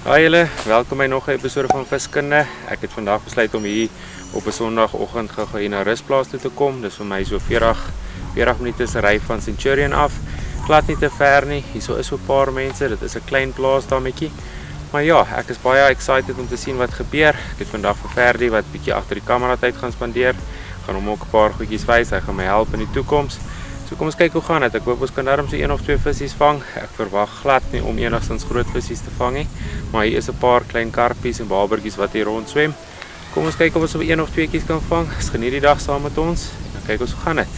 Hi julle, welkom by nog 'n episode van Viskunde. Ek het vandag besluit om hier op 'n Sondagoggend gou hier na Rusplaas toe te kom. Dis vir my so 40 minute se ry van Centurion af. Glad nie te ver nie. Hierso is so 'n paar mense. Dit is 'n klein plaasdammetjie. Maar ja, ek is baie excited om te sien wat gebeur. Ek het vandag vir Ferdi wat bietjie agter die kamera tyd gaan spandeer. Gaan hom ook 'n paar goedjies wys. Hy gaan my help in die toekoms. So kom ons kyk hoe gaan dit. Ek hoop ons kan darm so 1 of 2 visies vang. Ek verwag glad nie om enigstens groot visies te vang nie, maar hier is 'n paar klein karpies en babertjies wat hier rond swem. Kom ons kyk of ons op 1 of 2 kies kan vang. Ons geniet die dag saam met ons. Dan kyk ons hoe gaan dit.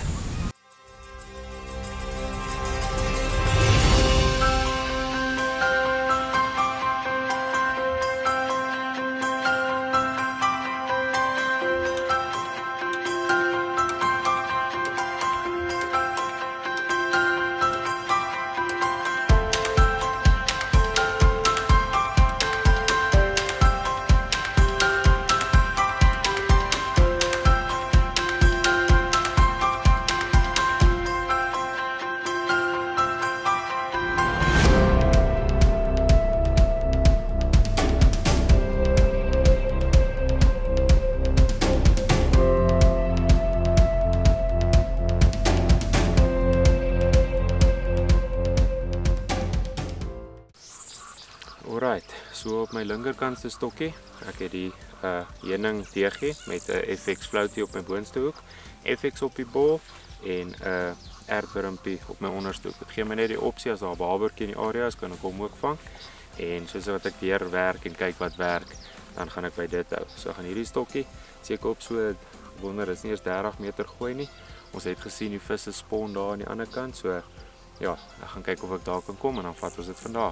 Alright, so op my linkerkantste stokkie, ek het die heuning DG met 'n FX floutie op my boonste hoek, FX op die bol en 'n aardwurmpie op my onderste hoek. Dit gee my net die opsie as daar 'n babertjie in die area is, kan ek hom ook vang. En soos wat ek deur werk en kyk wat werk, dan gaan ek by dit hou. So gaan hierdie stokkie seker op so wonder is nie eers 30 meter gooi nie. Ons het gesien die visse spon daar aan die ander kant, so ja, ek gaan kyk of ek daar kan kom en dan vat ons dit vandag.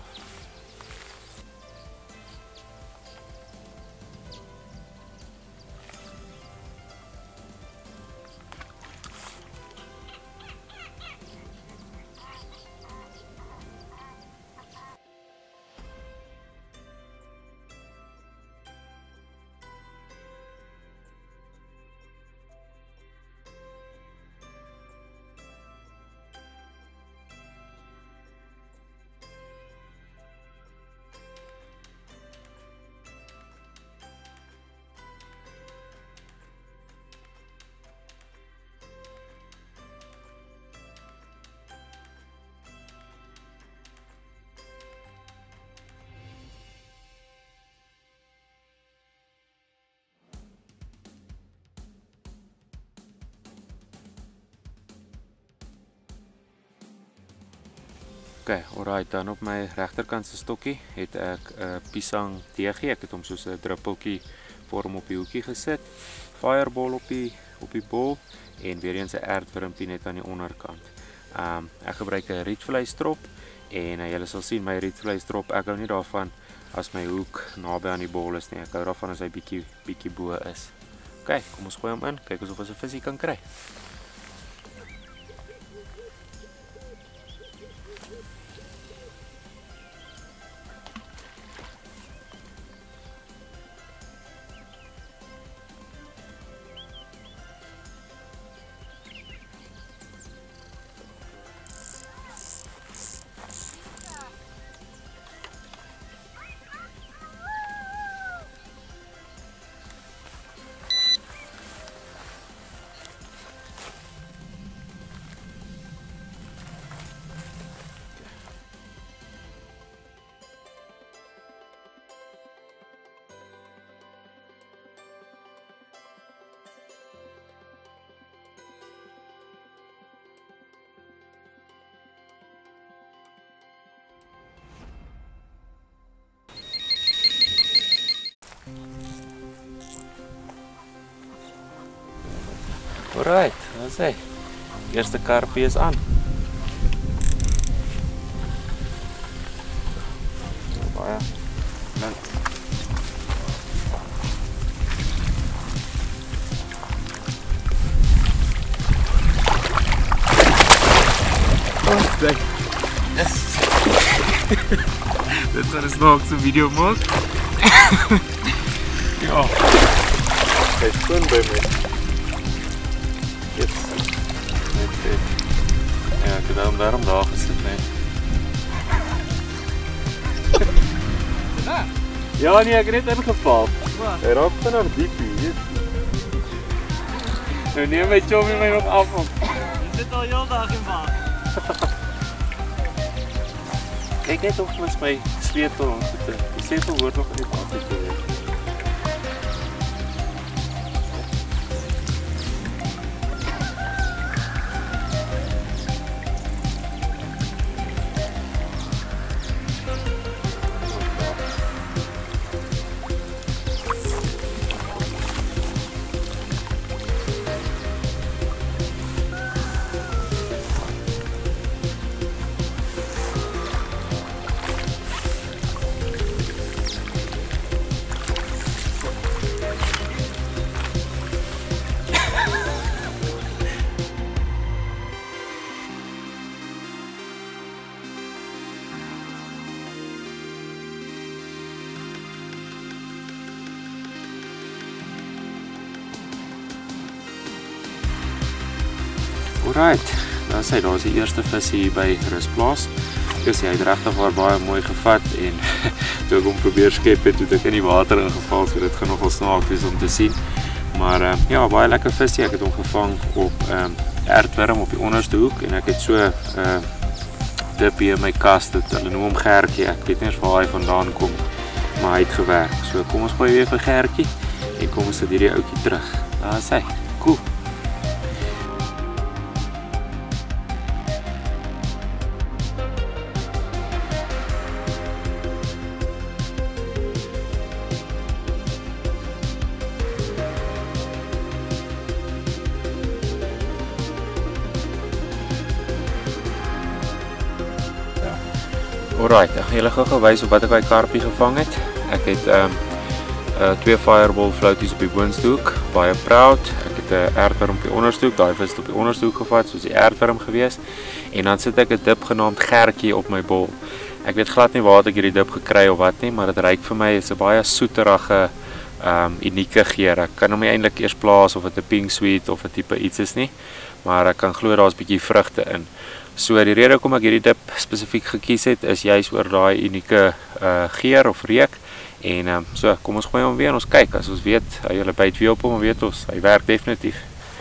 Okay, alright, dan op my regterkantse stokkie het ek 'n Visvang DG. Ek het hom soos 'n druppeltjie vorm op die hoekie gesit. Fireball op die bol en weer eens 'n aardwurmpie net aan die onderkant. Ek gebruik 'n rietvleistrop en julle sal sien my rietvleistrop, ek hou nie daarvan as my hoek naby aan die bol is nie. Ek hou daarvan as hy bietjie bo is. Okay, kom ons gooi hom in. Kyk of ons 'n visie kan kry. Alright, wat sê? Eerste karpie is aan. Baie lank. Oh, kijk. Yes. Dit gaan eens nog zo'n video maken. Ja. Hij is gewoon bij mij. Yes. Ja, ik heb daarom daar gezet. Nee. Ja nee, ek het net ingeval. Hy raak vinnig diep hier. Nou neem my chommy my nog af. Jy sit al heel dag in wag. Kyk net of mens my sleutel het. Die sleutel hoort nog in die bak te wees. Alright, daar sê daar is die eerste vis hier by Rusplaas. Hy het regtig waar baie mooi gevat en toe ek hom probeer skep het, toe ek in die water ingeval, so dit gaan nogal snaaks wees om te sien. Maar ja, baie lekker visie. Ek het hom gevang op aardwurm op die onderste hoek en ek het so dip hier in my kas, hulle noem hom Gertjie. Ek weet nie eens waar hy vandaan kom, maar hy het gewerk. So kom ons gooi weer vir Gertjie en kom ons sit hierdie ouetjie terug. Daar is hy. Cool. Alright, ek gaan julle gou wys op wat ek by karpie gevang het. Ek het 2 fireball floaties op die boonste hoek, baie proud. Ek het 'n aardwurm op die onderste hoek, daai vis het op die onderste hoek gevat, soos die aardwurm gewees. En dan sit ek 'n dip genaamd Gertjie op my bol. Ek weet glad nie waar ek hierdie dip gekry of wat nie, maar dit ruik vir my, is 'n baie soeterige, unieke geur. Ek kan hom nie eintlik eers plaas of dit 'n pink sweet of 'n tipe iets is nie, maar ek kan glo daar's 'n bietjie vrugte in. So die rede hoekom ek hierdie dip spesifiek gekies het, is juist oor daai unieke geur of reuk. En so, kom ons gooi hom weer en ons kyk. As ons weet, hy byt weer op hom, weet ons, hy werk definitief.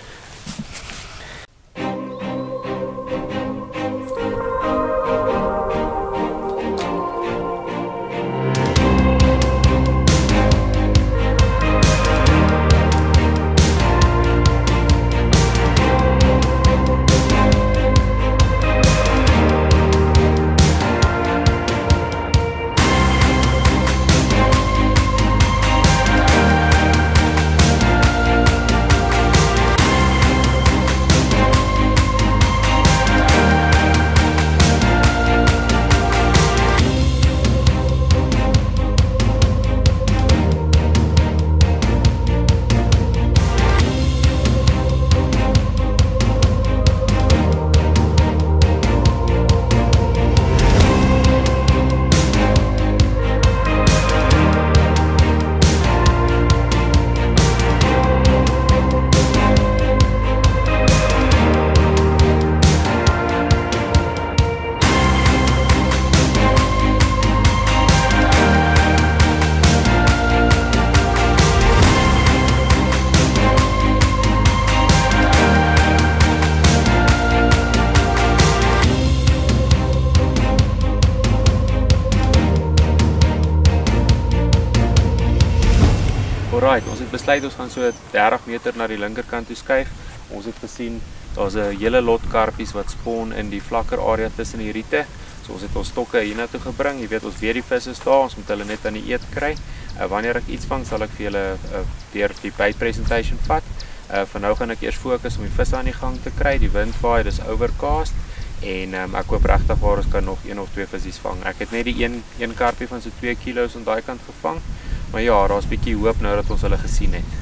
Alright, ons het besluit ons gaan so 30 meter na die linkerkant toe skuif. Ons het gesien daar's 'n hele lot karpies wat spawn in die vlakker area tussen die riete. So ons het ons stokke hiernatoe gebring. Jy weet, ons weet die visse staan, ons moet hulle net aan die eet kry. Wanneer ek iets vang, sal ek vir julle weer die bait presentation vat. Vir nou gaan ek eers fokus om die visse aan die gang te kry. Die wind vaai, dis overcast. En ek hoop regtig waar ons kan nog 1 of 2 visies vang. Ek het net die een karpie van so 2 kilos aan daai kant gevang. Maar ja, daar's bietjie hoop nou dat ons hulle gesien het.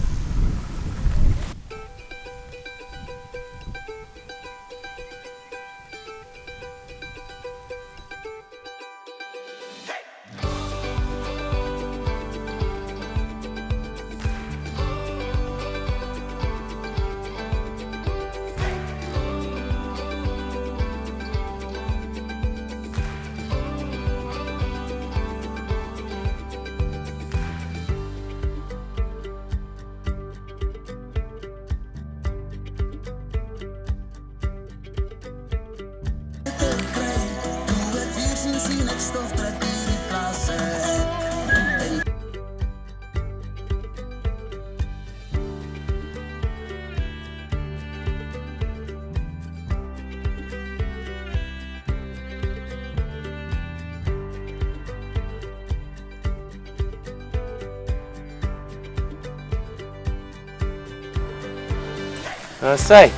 Sy.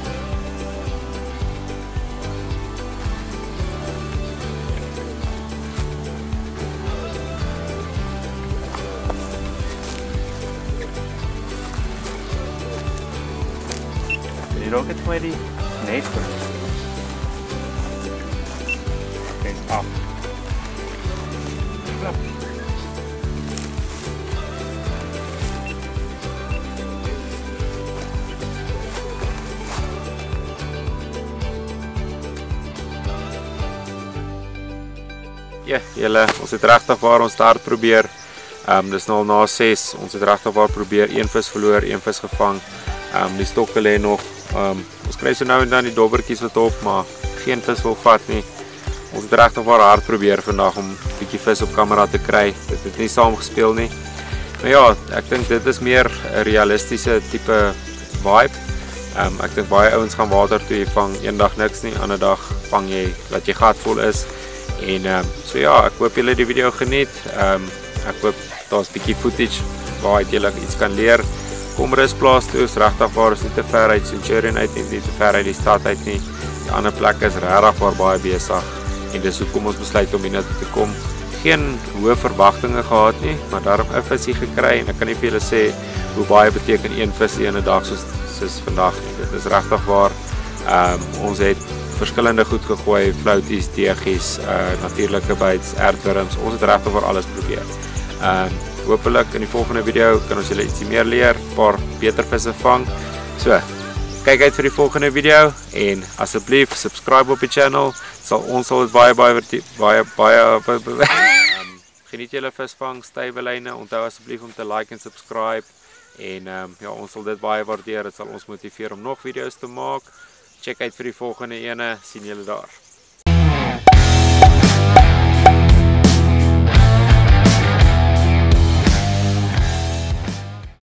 Die raak het my die net vir. Kijk af. Klap. Ja, julle, ons het regtig waar ons daar probeer. Dis nou al na 6. Ons het regtig waar probeer. Een vis verloor, een vis gevang. Die stokke lê nog. Ons kry so nou en dan die dobbertjies wat op, maar geen vis wil vat nie. Ons het regtig waar hard probeer vandag om 'n bietjie vis op kamera te kry. Dit het nie saam gespeel nie. Maar ja, ek dink dit is meer 'n realistiese tipe vibe. Ek dink baie ouens gaan water toe, jy vang eendag niks nie, ander dag vang jy wat jy gat vol is. En so ja, ek hoop julle die video geniet. Ek hoop daar's 'n bietjie footage waar julle iets kan leer. Kom Rusplaas toe, is regtig waar, is nie te ver uit Centurion uit nie te ver uit die stad uit nie. Die ander plekke is regtig waar baie besig. En dis hoekom ons besluit om hiernatoe te kom. Geen hoë verwagtinge gehad nie, maar daarom 'n visie gekry en ek kan nie vir julle sê hoe baie beteken een vis die ene dag soos vandag nie. Dit is regtig waar. Ons het verskillende goed gegooi, flouties, deegies, natuurlike bytes, aardwurms. Ons het regtig waar alles probeer. Hoopelik in die volgende video kan ons julle ietsie meer leer, 'n paar beter visse vang. So, kyk uit vir die volgende video en asseblief subscribe op die channel. Ons sal dit baie geniet julle visvang, stywe-lyne. Onthou asseblief om te like en subscribe. En ja, ons sal dit baie waardeer. Dit sal ons motiveer om nog video's te maak. Check uit vir die volgende ene. Sien julle daar.